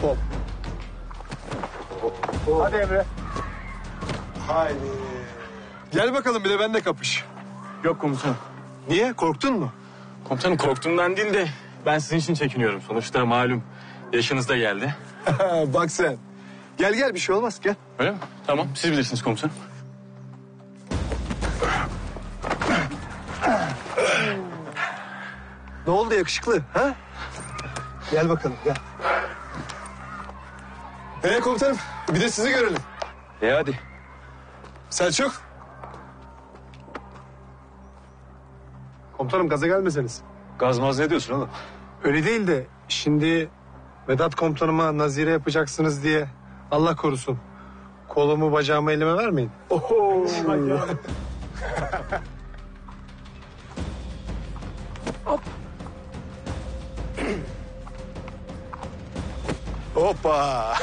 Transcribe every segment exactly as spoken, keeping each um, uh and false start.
Hop. Hadi Emre. Haydi. Gel bakalım bir de benimle kapış. Yok komutanım. Niye? Korktun mu? Komutanım korktuğumdan değil de ben sizin için çekiniyorum. Sonuçta malum yaşınız da geldi. Bak sen. Gel gel bir şey olmaz gel. Öyle mi? Tamam siz bilirsiniz komutanım. Ne oldu yakışıklı? Ha? Gel bakalım gel. Ee komutanım bir de sizi görelim. E hadi. Selçuk. Komutanım gaza gelmeseniz. Gazmaz ne diyorsun oğlum? Öyle değil de şimdi Vedat komutanıma nazire yapacaksınız diye Allah korusun. Kolumu bacağımı elime vermeyin. Oho. Hoppa.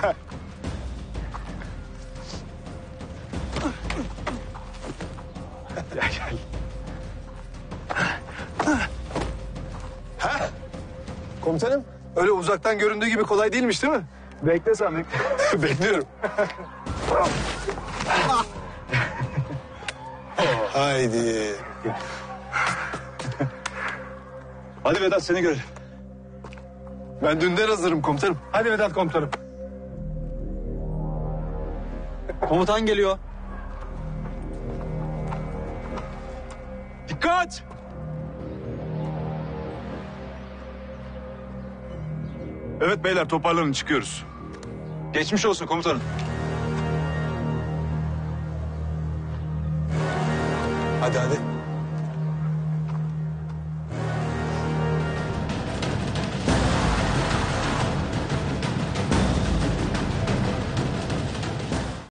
Gel gel. Ha? Komutanım öyle uzaktan göründüğü gibi kolay değilmiş değil mi? Bekle sen bekle. Bekliyorum. Haydi. Hadi Vedat seni görelim. Ben dünden hazırım komutanım. Hadi Vedat komutanım. Komutan geliyor. Dikkat! Evet beyler toparlanın çıkıyoruz. Geçmiş olsun komutanım. Hadi hadi.